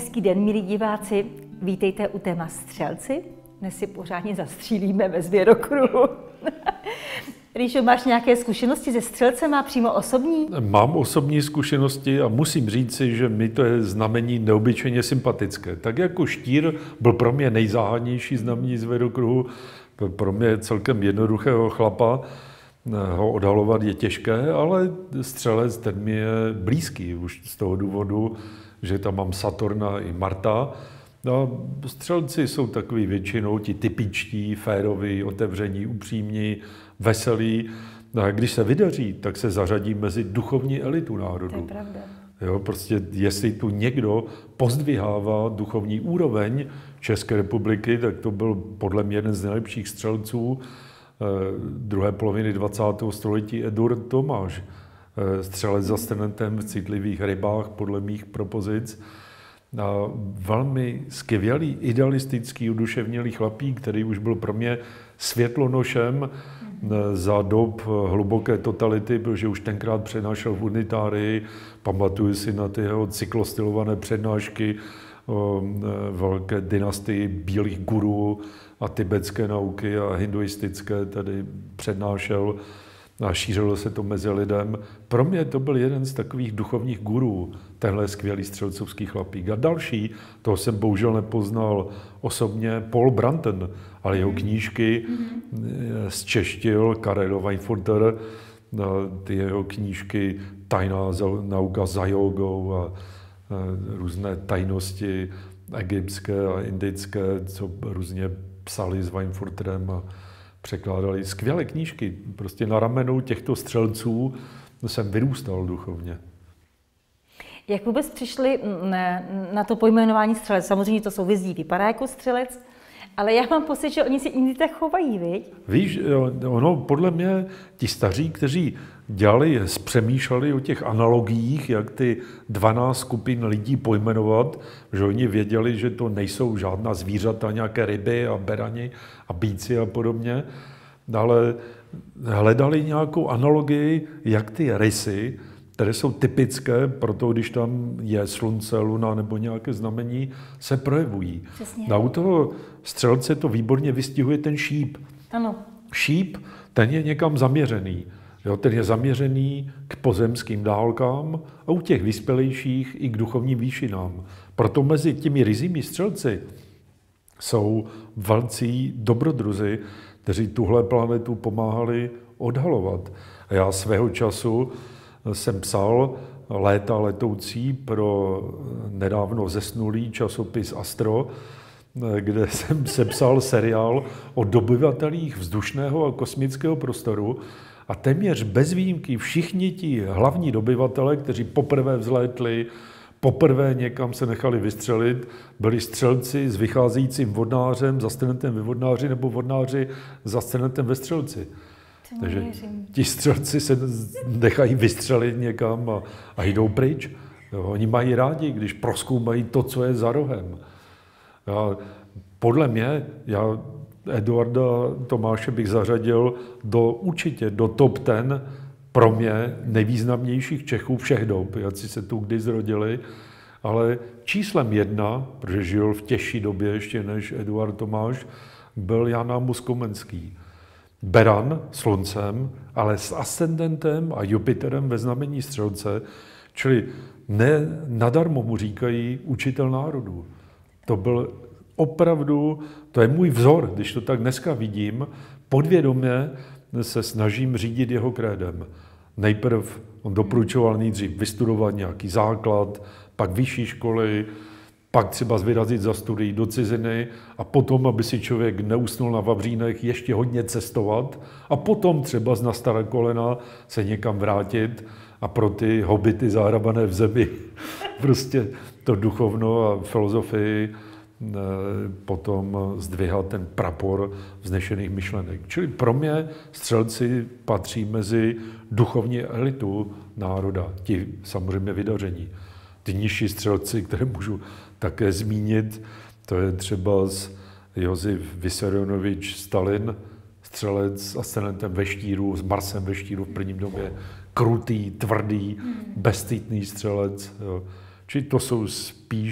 hezký den, milí diváci. Vítejte u téma Střelci. Dnes si pořádně zastřílíme ve zvěrokruhu. Ríšo, máš nějaké zkušenosti se střelcem a přímo osobní? Mám osobní zkušenosti a musím říci, že mi to je znamení neobyčejně sympatické. Tak jako štír byl pro mě nejzáhadnější znamení zvěrokruhu, pro mě celkem jednoduchého chlapa, ho odhalovat je těžké, ale střelec ten mi je blízký už z toho důvodu, že tam mám Saturna i Marta. A střelci jsou takový většinou ti typičtí, féroví, otevření, upřímní, veselí. A když se vydaří, tak se zařadí mezi duchovní elitu národu. To je pravda. Jo, prostě jestli tu někdo pozdvihává duchovní úroveň České republiky, tak to byl podle mě jeden z nejlepších střelců druhé poloviny 20. století Eduard Tomáš. Střelec za strnetem v citlivých rybách, podle mých propozic. A velmi skvělý, idealistický, uduševnělý chlapík, který už byl pro mě světlonošem za dob hluboké totality, protože už tenkrát přednášel v unitárii. Pamatuju si na ty jeho cyklostylované přednášky o velké dynastii bílých gurů a tibetské nauky a hinduistické tady přednášel a šířilo se to mezi lidem. Pro mě to byl jeden z takových duchovních gurů, tenhle skvělý střelcovský chlapík. A další, toho jsem bohužel nepoznal osobně, Paul Brunton, ale jeho knížky zčeštil Karel Weinfurter, ty jeho knížky Tajná nauka za jogou a různé tajnosti egyptské a indické, co různě psali s Weinfurterem a překládali skvělé knížky. Prostě na ramenou těchto střelců jsem vyrůstal duchovně. Jak vůbec přišli na to pojmenování střelec? Samozřejmě to souvisí, vypadá jako střelec, ale já mám pocit, že oni si jindy tak chovají, viď? Víš, ono podle mě ti staří, kteří přemýšleli o těch analogiích, jak ty 12 skupin lidí pojmenovat, že oni věděli, že to nejsou žádná zvířata, nějaké ryby a berani a býci a podobně, ale hledali nějakou analogii, jak ty rysy, které jsou typické pro to, když tam je slunce, luna nebo nějaké znamení, se projevují. Přesně. A u toho střelce to výborně vystihuje ten šíp. Ano. Šíp, ten je někam zaměřený. Jo, ten je zaměřený k pozemským dálkám a u těch vyspělejších i k duchovním výšinám. Proto mezi těmi ryzími střelci jsou velcí dobrodruzi, kteří tuhle planetu pomáhali odhalovat. A já svého času jsem psal Léta letoucí pro nedávno zesnulý časopis Astro, kde jsem sepsal seriál o dobyvatelích vzdušného a kosmického prostoru a téměř bez výjimky všichni ti hlavní dobyvatele, kteří poprvé vzlétli, poprvé někam se nechali vystřelit, byli střelci s vycházejícím vodnářem, zastrnetem ve vodnáři nebo vodnáři zastrnetem ve střelci. Takže ti střelci se nechají vystřelit někam a jdou pryč. Jo, oni mají rádi, když prozkoumají to, co je za rohem. Podle mě, já Eduarda Tomáše bych zařadil určitě do top 10 pro mě nejvýznamnějších Čechů všech dob, jací se tu kdy zrodili, ale číslem 1, protože žil v těžší době ještě než Eduard Tomáš, byl Jan Amos Komenský. Beran sluncem, ale s ascendentem a Jupiterem ve znamení střelce, čili ne nadarmo mu říkají učitel národů. To byl opravdu, to je můj vzor, když to tak dneska vidím, podvědomě se snažím řídit jeho krédem. Nejprv on doporučoval nejdřív vystudovat nějaký základ, pak vyšší školy, pak třeba vyrazit za studií do ciziny a potom, aby si člověk neusnul na vavřínech, ještě hodně cestovat a potom třeba na staré kolena se někam vrátit a pro ty hobity zahrabané v zemi prostě to duchovno a filozofii potom zdvihat ten prapor vznešených myšlenek. Čili pro mě střelci patří mezi duchovní elitu národa, ti samozřejmě vydaření. Ty nižší střelci, které můžu také zmínit, to je třeba Josif Vissarionovič Stalin, střelec s ascendentem ve štíru, s Marsem ve štíru v prvním době, krutý, tvrdý, bezcitný střelec. Jo. Čili to jsou spíš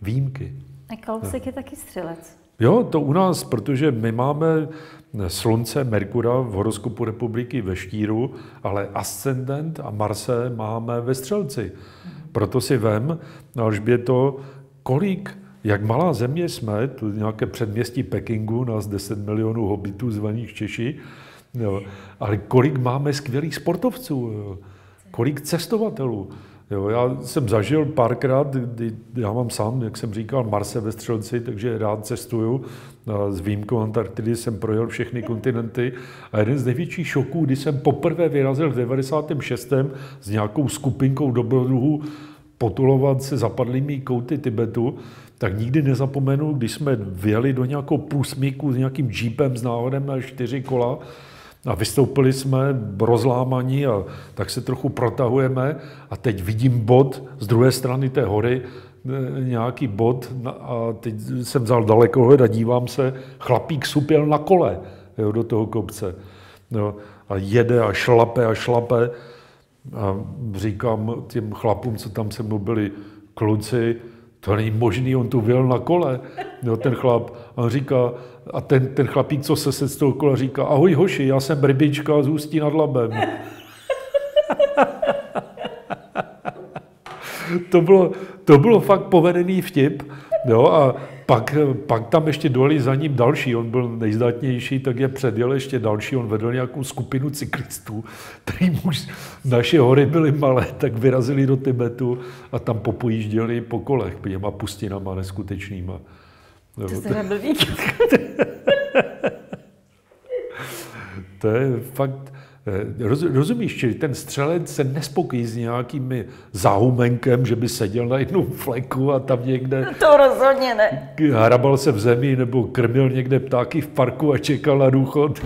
výjimky. A Kalousek je taky střelec. Jo, to u nás, protože my máme Slunce, Merkura v horoskopu republiky ve Štíru, ale ascendent a Marse máme ve Střelci. Proto si vem, Alžběto, jak malá země jsme, tu nějaké předměstí Pekingu, nás 10 milionů hobitů zvaných Češi, jo, ale kolik máme skvělých sportovců, jo, kolik cestovatelů. Jo, já jsem zažil párkrát, kdy já mám sám, jak jsem říkal, Marse ve Střelci, takže rád cestuju. S výjimkou Antarktidy jsem projel všechny kontinenty a jeden z největších šoků, kdy jsem poprvé vyrazil v 96. s nějakou skupinkou dobrodruhů potulovat se zapadlými kouty Tibetu, tak nikdy nezapomenu, když jsme vjeli do nějakou průsmyku s nějakým jeepem s náhodem na 4 kola, a vystoupili jsme rozlámaní a tak se trochu protahujeme a teď vidím bod z druhé strany té hory, nějaký bod a teď jsem vzal dalekohled a dívám se, chlapík supěl na kole, jo, do toho kopce. Jo, a jede a šlape a říkám těm chlapům, co tam se mnou byli, kluci, to není možný, on tu vyjel na kole, jo, ten chlap. A on říká, a ten chlapík, co se z toho kola říká, ahoj hoši, já jsem rybička z Ústí nad Labem. to bylo fakt povedený vtip, jo, a pak tam ještě dojeli za ním další, on byl nejzdatnější, tak je předjel ještě další, on vedl nějakou skupinu cyklistů, který už naše hory byly malé, tak vyrazili do Tibetu a tam popojížděli po kolech, těma pustinama neskutečnýma. To jste nebyl víc. To je fakt, rozumíš, čili ten střelec se nespokojí s nějakým záhumenkem, že by seděl na jednom fleku a tam někde... To rozhodně ne. Hrabal se v zemi nebo krmil někde ptáky v parku a čekal na důchod.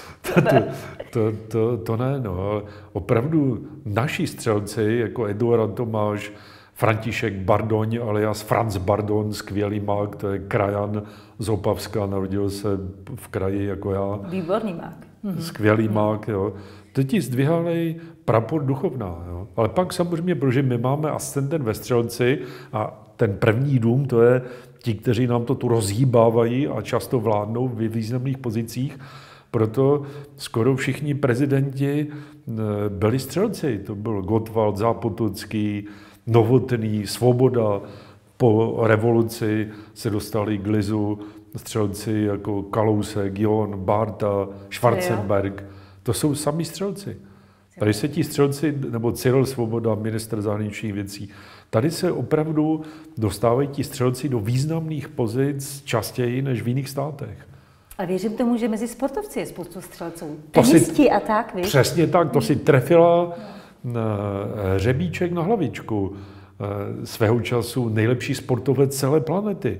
To ne, no. Opravdu naši střelci, jako Eduard Tomáš, František Bardoň, alias Franz Bardon, skvělý mák, to je krajan z Opavska, narodil se v kraji jako já. Výborný mák. Skvělý mák, jo. To ti zdvihali prapor Duchovná, jo. Ale pak samozřejmě, protože my máme ascendent ve Střelci a ten první dům, to je ti, kteří nám to tu rozhýbávají a často vládnou v významných pozicích, proto skoro všichni prezidenti byli střelci. To byl Gottwald, Zápotocký, Novotný, Svoboda. Po revoluci se dostali k lizu střelci jako Kalousek, John, Bárta, Schwarzenberg. To jsou sami střelci. Tady se ti střelci, nebo Cyril Svoboda, ministr zahraničních věcí, tady se opravdu dostávají ti střelci do významných pozic častěji než v jiných státech. A věřím tomu, že mezi sportovci je spoustu střelců. Tenisti a tak, víš? Přesně tak, to si trefila hřebíček na hlavičku. Svého času nejlepší sportovec celé planety.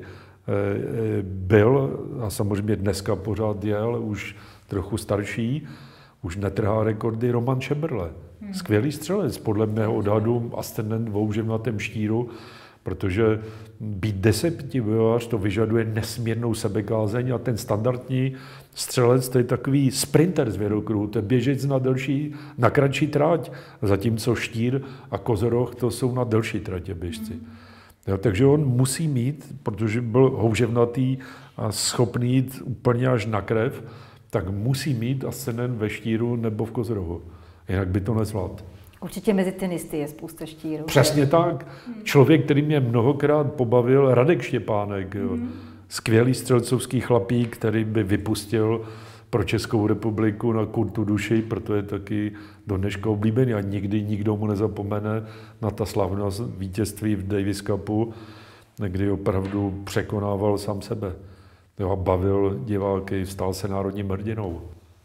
Byl, a samozřejmě dneska pořád je, ale už trochu starší, už netrhá rekordy Roman Šeberle. Skvělý střelec, podle mého odhadu ascendent v houževnatém štíru, protože být desetibojář to vyžaduje nesmírnou sebekázeň a ten standardní střelec to je takový sprinter z věrokruhu, to je běžec na kratší trať, zatímco štír a kozoroch to jsou na delší tratě běžci. Jo, takže on musí mít, protože byl houževnatý a schopný jít úplně až na krev, tak musí mít ascendent ve štíru nebo v kozorohu. Jinak by to nezvládl. Určitě mezi tenisty je spousta štírů. Přesně tak. Člověk, který mě mnohokrát pobavil, Radek Štěpánek. Jo. Skvělý střelcovský chlapík, který by vypustil pro Českou republiku na kurtu duši, proto je taky do dneška oblíbený a nikdy nikdo mu nezapomene na ta slavná vítězství v Davis Cupu, kdy opravdu překonával sám sebe. Jo, a bavil diváky, stal se národním hrdinou.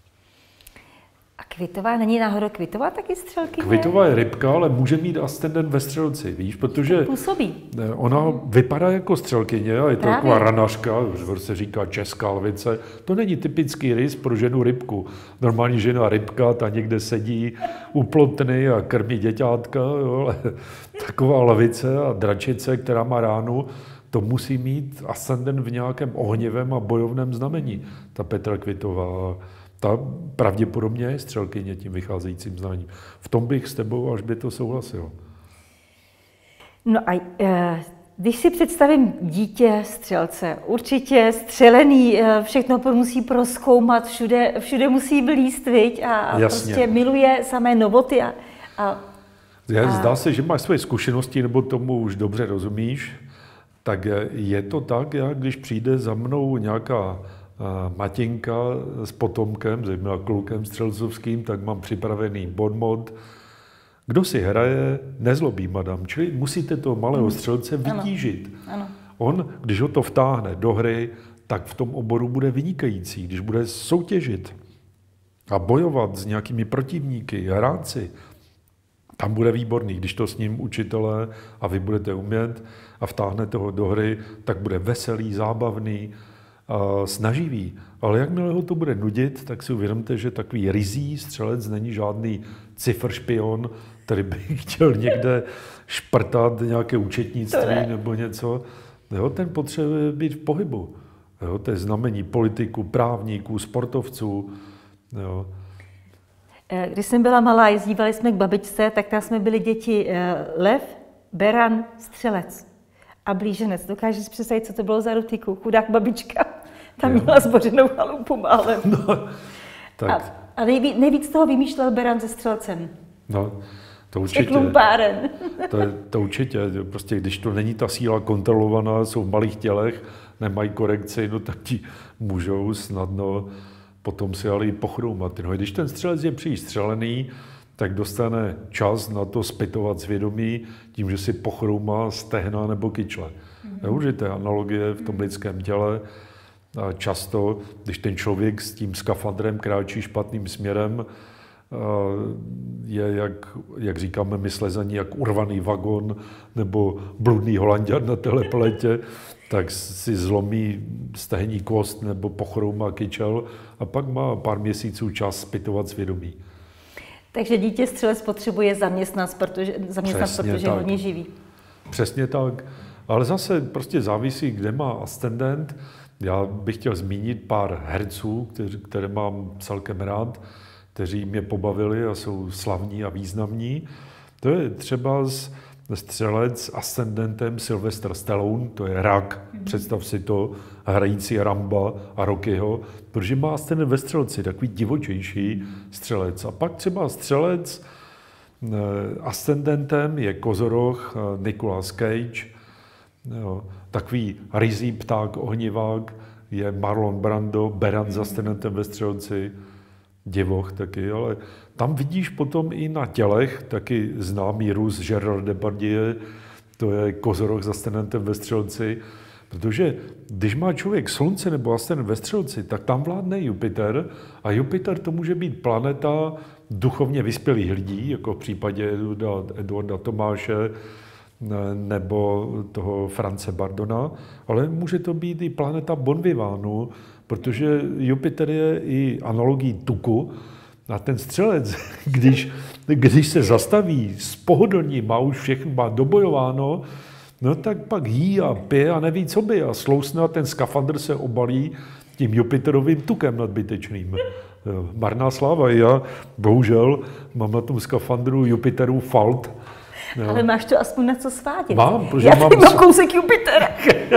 A Kvitová, není náhodou Kvitová taky střelkyně? Kvitová je rybka, ale může mít ascendent ve střelci, víš, protože působí. Ona vypadá jako střelkyně a je to taková ranařka, se říká česká lvice. To není typický rys pro ženu rybku. Normální žena rybka, ta někde sedí u plotny a krmí děťátka, jo, ale taková lvice a dračice, která má ránu, to musí mít ascendent v nějakém ohnivém a bojovném znamení, ta Petra Kvitová. Ta pravděpodobně je střelkyně tím vycházejícím znáním. V tom bych s tebou až by to souhlasil. No a Když si představím dítě střelce, určitě střelený, všechno musí prozkoumat, všude musí blíst, viď? A prostě miluje samé novoty. Zdá se, že máš své zkušenosti, nebo tomu už dobře rozumíš, tak je to tak, když přijde za mnou nějaká matinka s potomkem, zejména klukem střelcovským, tak mám připravený bonmot. Kdo si hraje, nezlobí madam. Čili musíte toho malého střelce vytížit. Ano. On, když ho to vtáhne do hry, tak v tom oboru bude vynikající. Když bude soutěžit a bojovat s nějakými protivníky, hrát, tam bude výborný. Když to s ním učitelé a vy budete umět a vtáhnete ho do hry, tak bude veselý, zábavný, snaživý. Ale jakmile ho to bude nudit, tak si uvědomte, že takový ryzí střelec není žádný cifršpion, který by chtěl někde šprtat nějaké účetnictví nebo něco. Jo, ten potřebuje být v pohybu. Jo, to je znamení politiků, právníků, sportovců. Jo. Když jsem byla malá, jezdívali jsme k babičce, tak tam jsme byli děti lev, beran, střelec a blíženec. Dokážeš si představit, co to bylo za rutiku? Chudák babička. Tam měla zbořenou chalupu málem. No, tak. A nejvíc toho vymýšlel beran se střelcem. No, to určitě. Klumpáren. To určitě. Prostě když to není ta síla kontrolovaná, jsou v malých tělech, nemají korekci, no tak ti můžou snadno potom si ale i pochroumat. No, když ten střelec je příliš střelený, tak dostane čas na to zpytovat svědomí tím, že si pochroumá stehna nebo kyčle. Že to je analogie v tom lidském těle. A často, když ten člověk s tím skafandrem kráčí špatným směrem, je, jak říkáme my Slezani, jak urvaný vagon nebo bludný Holanďan na telepletě, tak si zlomí stehní kost nebo pochroumá kyčel a pak má pár měsíců čas zpytovat svědomí. Takže dítě střelec potřebuje zaměstnat, protože hodně živí. Přesně tak. Ale zase prostě závisí, kde má ascendent. Já bych chtěl zmínit pár herců, které mám celkem rád, kteří mě pobavili a jsou slavní a významní. To je třeba střelec s ascendentem Sylvester Stallone, to je rak, představ si to, hrající Ramba a Rockyho, protože má ascendent ve střelci, takový divočejší střelec. A pak třeba střelec ascendentem je kozoroch Nicolas Cage, jo, takový ryzí pták, ohnivák je Marlon Brando, beran s ascendentem ve střelci, divoch taky, ale tam vidíš potom i na tělech taky známý Rus Gerard Depardieu, to je kozoroch s ascendentem ve střelci, protože když má člověk slunce nebo ascendent ve střelci, tak tam vládne Jupiter a Jupiter to může být planeta duchovně vyspělých lidí, jako v případě Eduarda Tomáše nebo toho France Bardona, ale může to být i planeta bonvivánu, protože Jupiter je i analogií tuku a ten střelec, když se zastaví s pohodlním a už všechno má dobojováno, no tak pak jí a pije a neví, co by a slousne a ten skafandr se obalí tím Jupiterovým tukem nadbytečným. Marná sláva. Já bohužel mám na tom skafandru Jupiterův falt. No. Ale máš to aspoň na co svádět. Mám, protože mám kousek Jupitera.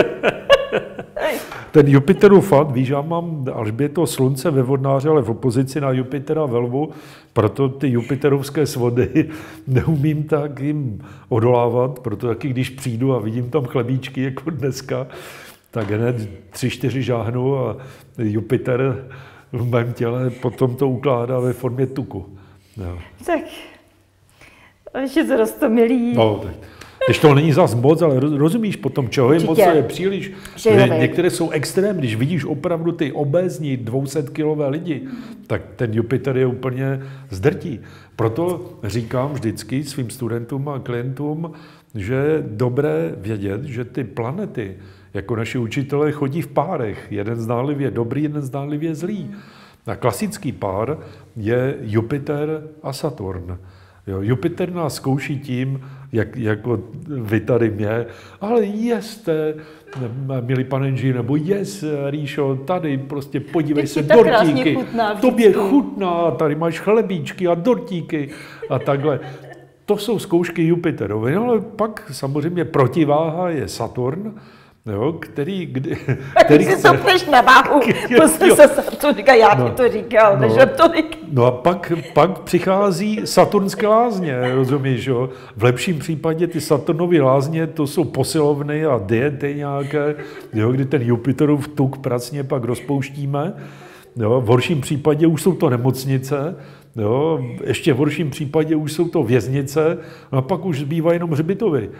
Ten Jupiterův falt, víš, já mám Alžběto slunce ve vodnáře, ale v opozici na Jupitera ve lvu, proto ty jupiterovské svody neumím tak jim odolávat, proto taky když přijdu a vidím tam chlebíčky jako dneska, tak hned 3-4 žáhnu a Jupiter v mém těle potom to ukládá ve formě tuku. No. Tak, ještě to roztomilý. No, tak. Když to není zas moc, ale rozumíš potom, čeho je moc, je příliš. Některé jsou extrém, když vidíš opravdu ty obézní 200-kilové lidi, tak ten Jupiter je úplně zdrtí. Proto říkám vždycky svým studentům a klientům, že je dobré vědět, že ty planety, jako naši učitelé, chodí v párech. Jeden zdánlivě dobrý, jeden zdánlivě zlý. A klasický pár je Jupiter a Saturn. Jo, Jupiter nás zkouší tím, jako vy tady mě, ale jeste, milý panenži, nebo Ríšo, tady prostě podívej se, dortíky, tobě chutná, tady máš chlebíčky a dortíky a takhle. to jsou zkoušky Jupiterovi, no, ale pak samozřejmě protiváha je Saturn, jo, který si zapneš na váhu, prostě se Saturn říká, já ti to říkal, než tolik. No a pak přichází Saturnské lázně, rozumíš, jo? V lepším případě ty Saturnovy lázně, to jsou posilovny a diety nějaké, jo, kdy ten Jupiterův tuk pracně pak rozpouštíme. Jo? V horším případě už jsou to nemocnice, jo? Ještě v horším případě už jsou to věznice, no a pak už zbývá jenom hřbitovy,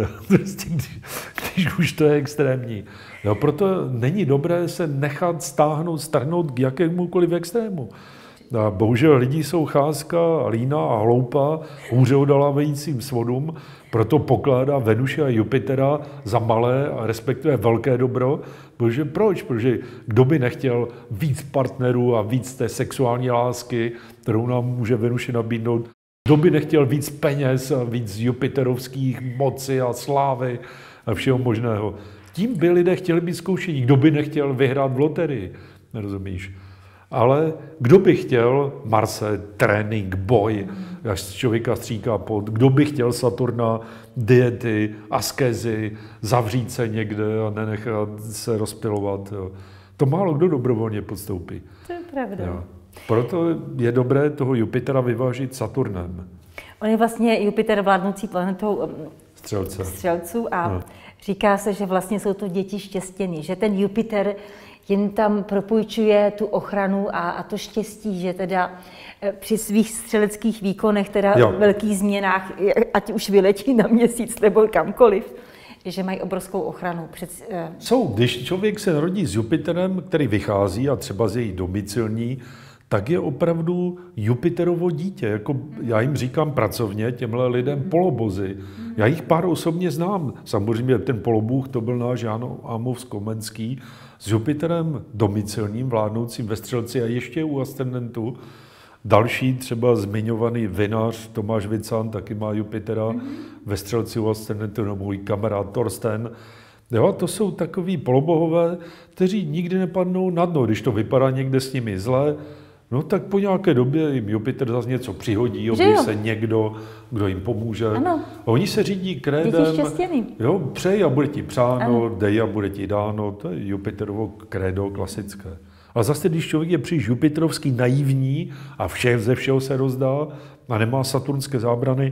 když už to je extrémní. Jo? Proto není dobré se nechat strhnout k jakémukoliv extrému. A bohužel lidi jsou cházka, lína a hloupá, hůře odolávajícím svodům, proto pokládá Venuše a Jupitera za malé a respektive velké dobro. Protože proč? Protože kdo by nechtěl víc partnerů a víc té sexuální lásky, kterou nám může Venuše nabídnout? Kdo by nechtěl víc peněz a víc jupiterovských moci a slávy a všeho možného? Tím by lidé chtěli být zkoušení. Kdo by nechtěl vyhrát v loterii? Nerozumíš? Ale kdo by chtěl Marse, trénink, boj, až člověka stříká pot, kdo by chtěl Saturna, diety, askezy, zavřít se někde a nenechat se rozptilovat. Jo. To málo kdo dobrovolně podstoupí. To je pravda. Jo. Proto je dobré toho Jupitera vyvážit Saturnem. On je vlastně Jupiter vládnoucí planetou Střelců a říká se, že vlastně jsou to děti štěstěný, že ten Jupiter jen tam propůjčuje tu ochranu a to štěstí, že teda při svých střeleckých výkonech, teda velkých změnách, ať už vyletí na Měsíc nebo kamkoliv, že mají obrovskou ochranu. Když člověk se narodí s Jupiterem, který vychází a třeba z její domicilní, tak je opravdu Jupiterovo dítě. Jako já jim říkám pracovně, těmhle lidem polobozy. Já jich pár osobně znám. Samozřejmě ten polobůh, to byl náš Jan Amos Komenský, s Jupiterem domicilním, vládnoucím ve Střelci a ještě u ascendentu. Další třeba zmiňovaný vinař Tomáš Vican taky má Jupitera ve Střelci u ascendentu, no můj kamarád Torsten. Jo, to jsou takový polobohové, kteří nikdy nepadnou na dno, když to vypadá někde s nimi zle. No tak po nějaké době jim Jupiter zase něco přihodí, objeví se někdo, kdo jim pomůže. Ano. A oni se řídí krédem, jo, přej a bude ti přáno, dej a bude ti dáno, to je Jupiterovo krédo klasické. Ale zase, když člověk je příliš jupiterovský naivní a ze všeho se rozdá a nemá saturnské zábrany,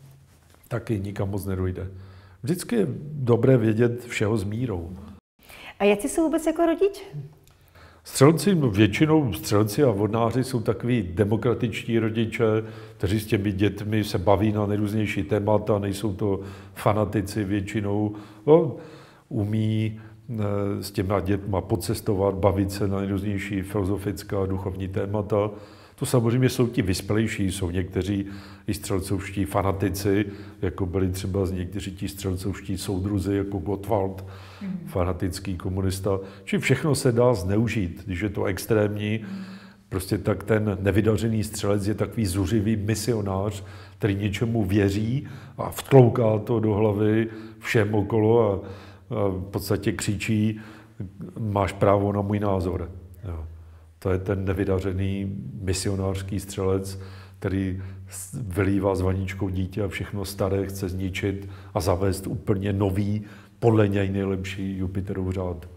taky nikam moc nedojde. Vždycky je dobré vědět všeho s mírou. A jaký jsou vůbec jako rodiče? Střelci, většinou střelci a vodnáři jsou takový demokratičtí rodiče, kteří s těmi dětmi se baví na nejrůznější témata, nejsou to fanatici většinou, no, umí s těma dětma pocestovat, bavit se na nejrůznější filozofická a duchovní témata. To samozřejmě jsou ti vyspělejší, jsou někteří i střelcovští fanatici, jako byli třeba někteří ti střelcovští soudruzi, jako Gottwald, fanatický komunista. Či všechno se dá zneužít, když je to extrémní. Prostě tak ten nevydařený střelec je takový zuřivý misionář, který něčemu věří a vtlouká to do hlavy všem okolo a v podstatě křičí, máš právo na můj názor. Jo. To je ten nevydařený misionářský střelec, který vylívá s vaničkou dítě a všechno staré chce zničit a zavést úplně nový, podle něj nejlepší Jupiterův řád.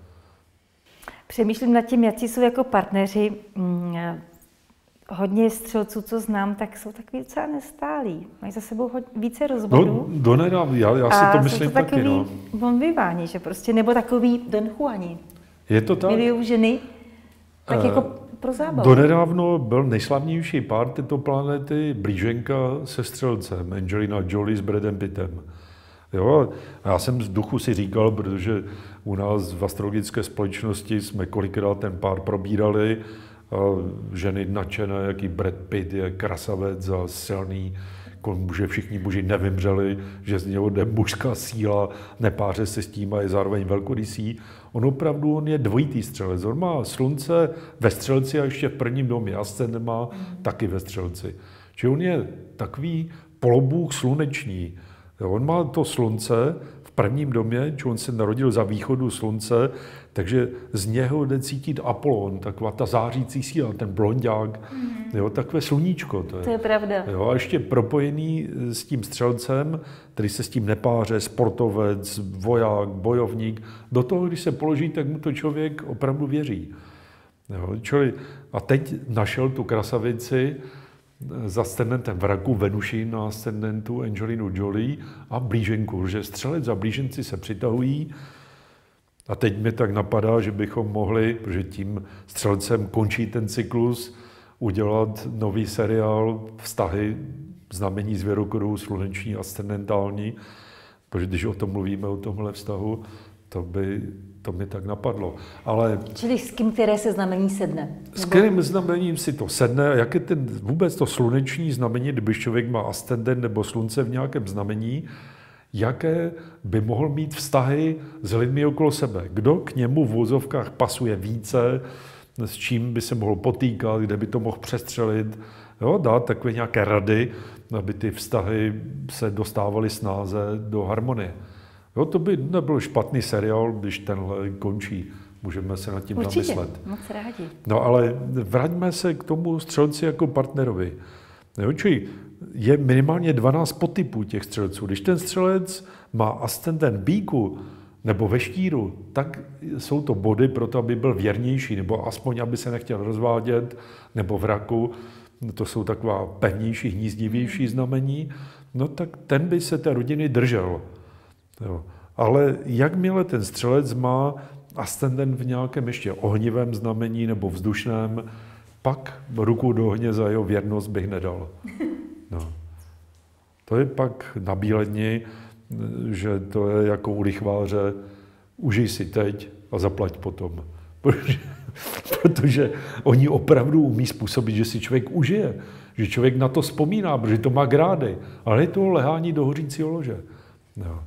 Přemýšlím nad tím, jaký jsou jako partneři. Hodně střelců, co znám, tak jsou takový docela nestálí. Mají za sebou více rozvodů. No, donedávna, já si to myslím taky. A jsou to takový bonvivání, že prostě, nebo takový Don Juani. Je to tak? Milují ženy, tak jako pro zábavu. Donedávno byl nejslavnější pár této planety blíženka se střelcem, Angelina Jolie s Bradem Pittem. Jo, já jsem z duchu si říkal, protože u nás v astrologické společnosti jsme kolikrát ten pár probírali, a ženy nadšené, jaký Brad Pitt je krasavec a silný, že všichni muži nevymřeli, že z něho jde mužská síla, nepáře se s tím a je zároveň velkorysý. On je dvojitý střelec. On má slunce ve Střelci a ještě v prvním domě ascendent má taky ve Střelci. Čili on je takový polobůh sluneční. On má to slunce v prvním domě, že on se narodil za východu slunce, takže z něho jde cítit Apollon, taková ta zářící síla, ten blonďák, jo, takové sluníčko. To je pravda. Jo, a ještě propojený s tím střelcem, který se s tím nepáře, sportovec, voják, bojovník. Do toho, když se položí, tak mu to člověk opravdu věří. Jo, a teď našel tu krasavici s ascendentem v raku, Venuši na ascendentu Angelinu Jolie a blíženku, že střelec a blíženci se přitahují. A teď mi tak napadá, že bychom mohli, protože tím střelcem končí ten cyklus, udělat nový seriál Vztahy, znamení zvěrokruhu, sluneční, ascendentální, protože když o tom mluvíme, o tomhle vztahu, to mi tak napadlo. Ale čili s kým, které se znamení sedne? S kterým znamením si to sedne? Jak je vůbec to sluneční znamení, když člověk má ascendent nebo slunce v nějakém znamení, jaké by mohl mít vztahy s lidmi okolo sebe? Kdo k němu v vozovkách pasuje více, s čím by se mohl potýkat, kde by to mohl přestřelit, jo, dát takové nějaké rady, aby ty vztahy se dostávaly snáze do harmonie. Jo, to by nebyl špatný seriál, když tenhle končí. Můžeme se nad tím zamyslet. Moc rádi. No ale vraťme se k tomu střelci jako partnerovi. Jo, čili je minimálně 12 podtypů těch střelců. Když ten střelec má ascendent býku nebo ve štíru, tak jsou to body pro to, aby byl věrnější, nebo aspoň, aby se nechtěl rozvádět, nebo v raku, to jsou taková pevnější, hnízdivější znamení, no tak ten by se té rodiny držel. Jo. Ale jakmile ten střelec má ascendent v nějakém ještě ohnivém znamení nebo vzdušném, pak ruku do ohně za jeho věrnost bych nedal. No. To je pak nabíledni, že to je jako u lichváře, užij si teď a zaplať potom. Protože oni opravdu umí způsobit, že si člověk užije, že člověk na to vzpomíná, protože to má grády, ale je to lehání do hořícího lože. No.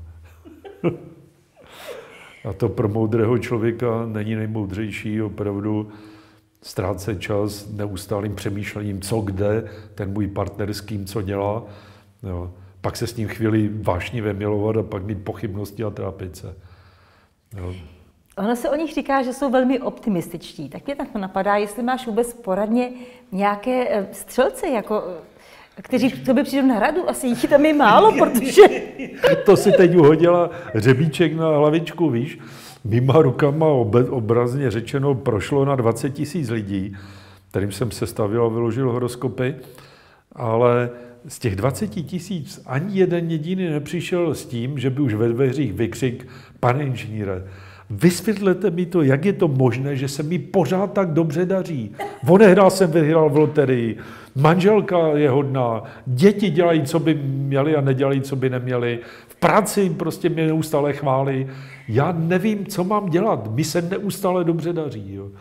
A to pro moudrého člověka není nejmoudřejší opravdu ztrácet čas neustálým přemýšlením, co kde, ten můj partner s kým co dělá. Jo. Pak se s ním chvíli vášnivě milovat a pak mít pochybnosti a trápit se. Jo. Ono se o nich říká, že jsou velmi optimističtí. Tak mě tak napadá, jestli máš vůbec poradně nějaké střelce, jako, kteří k tobě přijdou na radu. Asi jich tam je málo, protože... To si teď uhodila řebíček na hlavičku, víš. Mýma rukama obrazně řečeno prošlo na 20 000 lidí, kterým jsem sestavil a vyložil horoskopy, ale z těch 20 000 ani jeden jediný nepřišel s tím, že by už ve dveřích vykřik: pane inženýre, vysvětlete mi to, jak je to možné, že se mi pořád tak dobře daří. Onehrál jsem vyhrál v loterii, manželka je hodná, děti dělají, co by měli a nedělají, co by neměli, v práci prostě mě neustále chválí. Já nevím, co mám dělat, mi se neustále dobře daří. Jo.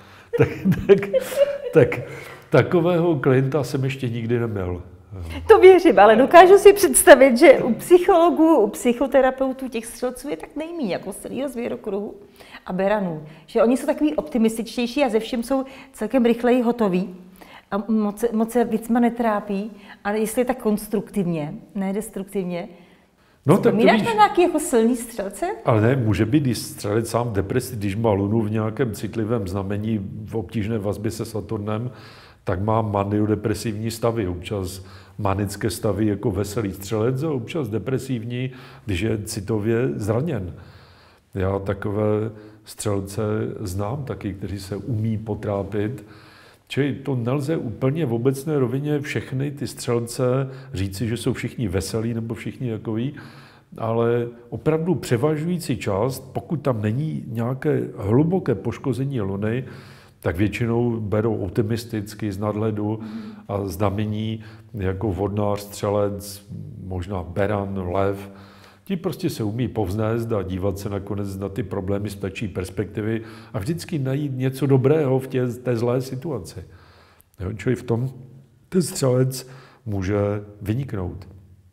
Tak takového klienta jsem ještě nikdy neměl. To věřím, ale dokážu si představit, že u psychologů, u psychoterapeutů těch střelců je tak nejméně, jako z celého zvěrokruhu a beranů. Že oni jsou takový optimističtější a ze všem jsou celkem rychleji hotoví a moc se věcma netrápí, ale jestli je tak konstruktivně, ne destruktivně. No, tak vzpomínáš na nějaký jako silný střelce? Ale ne, může být i střelec sám v depresi, když má lunu v nějakém citlivém znamení v obtížné vazbě se Saturnem, tak má maniodepresivní stavy, občas manické stavy jako veselý střelec a občas depresivní, když je citově zraněn. Já takové střelce znám taky, kteří se umí potrápit. Čili to nelze úplně v obecné rovině všechny ty střelce říci, že jsou všichni veselí nebo všichni takový, ale opravdu převažující část, pokud tam není nějaké hluboké poškození luny, tak většinou berou optimisticky z nadhledu a znamení jako vodnář, střelec, možná beran, lev. Ti prostě se umí povznést a dívat se nakonec na ty problémy z ptačí perspektivy a vždycky najít něco dobrého v té zlé situaci. Jo, čili v tom ten střelec může vyniknout.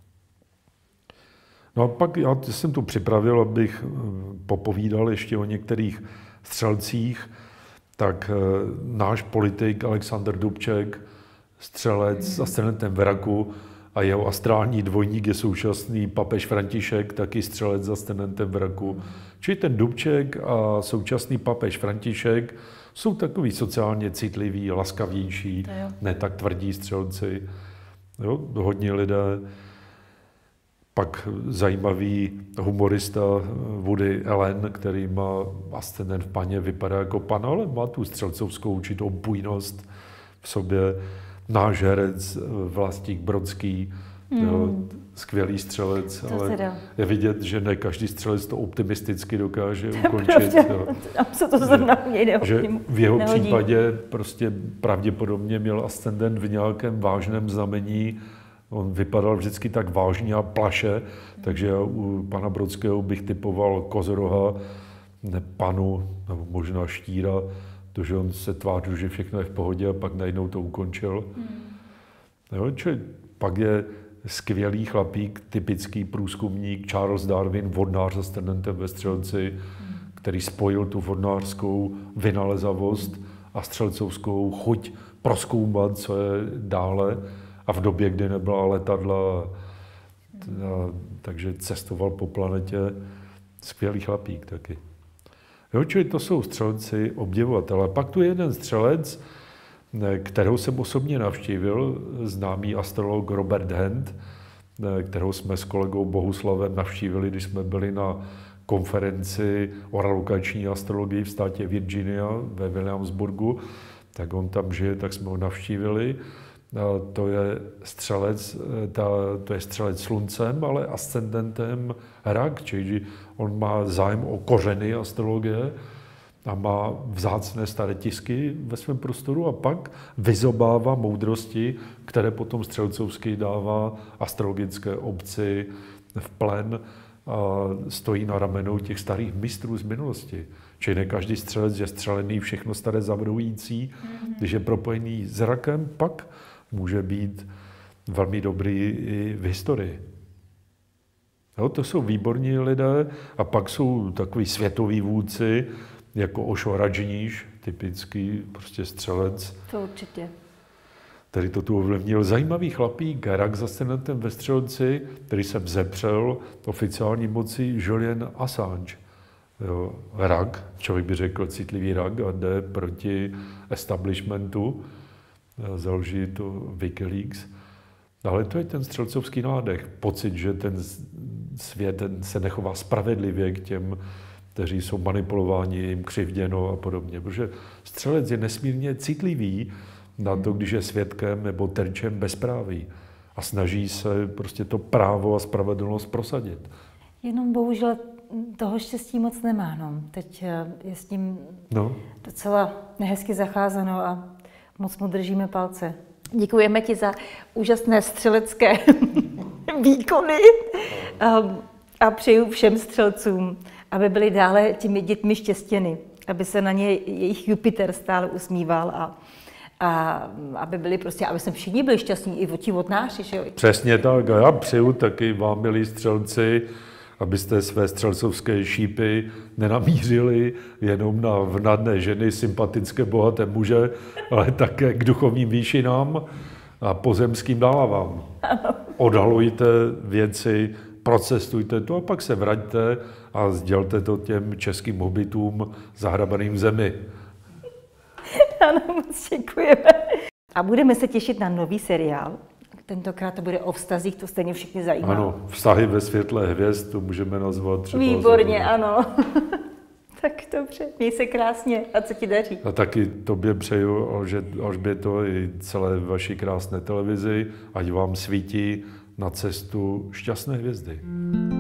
No a pak já jsem tu připravil, abych popovídal ještě o některých střelcích. Tak náš politik Alexander Dubček, střelec s ascendentem v raku a jeho astrální dvojník je současný papež František, taky střelec s ascendentem v raku. Čili ten Dubček a současný papež František jsou takový sociálně citliví, laskavější, ne tak tvrdí střelci. Jo, hodně lidé. Pak zajímavý humorista Woody Allen, který má ascendent v paně, vypadá jako pan, ale má tu střelcovskou určitou bujnost v sobě. Náš herec Vlastík Brodský, jo, skvělý střelec, ale je vidět, že ne každý střelec to optimisticky dokáže ukončit. Tam se to zrovna že v jeho případě prostě pravděpodobně měl ascendent v nějakém vážném znamení. On vypadal vždycky tak vážně a plaše, takže já u pana Brodského bych typoval kozoroha, panu, nebo možná štíra, protože on se tvářil, že všechno je v pohodě a pak najednou to ukončil. Jo, čili pak je skvělý chlapík, typický průzkumník Charles Darwin, vodnář s ascendentem ve střelci, který spojil tu vodnářskou vynalezavost a střelcovskou chuť prozkoumat, co je dále. A v době, kdy nebyla letadla, takže cestoval po planetě, skvělý chlapík taky. Jo, čili to jsou střelci, obdivovatelé. Pak tu je jeden střelec, kterého jsem osobně navštívil, známý astrolog Robert Hent, kterého jsme s kolegou Bohuslavem navštívili, když jsme byli na konferenci o relokační astrologii v státě Virginia ve Williamsburgu, tak on tam žije, tak jsme ho navštívili. To je střelec sluncem, ale ascendentem rak, čili on má zájem o kořeny astrologie a má vzácné staré tisky ve svém prostoru a pak vyzobává moudrosti, které potom střelcovsky dává astrologické obci v plen a stojí na ramenou těch starých mistrů z minulosti. Čili ne každý střelec je střelený všechno staré zavrhující, když je propojený s rakem, pak může být velmi dobrý i v historii. No, to jsou výborní lidé a pak jsou takový světoví vůdci, jako Osho Rajneesh, typický prostě střelec. To určitě. Který to tu ovlivnil. Zajímavý chlapík, rak s ascendentem ve střelci, který se vzepřel oficiální moci Julian Assange. Jo, rak, člověk by řekl citlivý rak a jde proti establishmentu, založí to Wikileaks. Ale to je ten střelcovský nádech, pocit, že ten svět se nechová spravedlivě k těm, kteří jsou manipulováni, jim křivděno a podobně. Protože střelec je nesmírně citlivý na to, když je svědkem nebo terčem bezpráví a snaží se prostě to právo a spravedlnost prosadit. Jenom bohužel toho štěstí moc nemá. No. Teď je s tím docela nehezky zacházeno a moc mu držíme palce. Děkujeme ti za úžasné střelecké výkony a přeju všem střelcům, aby byli dále těmi dětmi štěstěny, aby se na ně jejich Jupiter stále usmíval a aby byli prostě, aby jsme všichni byli šťastní, i ti vodnáři. Že jo? Přesně tak. A já přeju taky vám, milí střelci, abyste své střelcovské šípy nenamířili jenom na vnadné ženy, sympatické, bohaté muže, ale také k duchovním výšinám a pozemským dálávám. Odhalujte věci, procestujte to a pak se vraťte a sdělte to těm českým hobitům zahrabaným v zemi. Ano, moc děkujeme. A budeme se těšit na nový seriál. Tentokrát to bude o vztazích, to stejně všichni zajímá. Ano, vztahy ve světle hvězd, to můžeme nazvat třeba. Výborně, ano. Tak dobře, měj se krásně a co ti daří. A taky tobě přeju, Alžběto, i celé vaší krásné televizi, ať vám svítí na cestu šťastné hvězdy.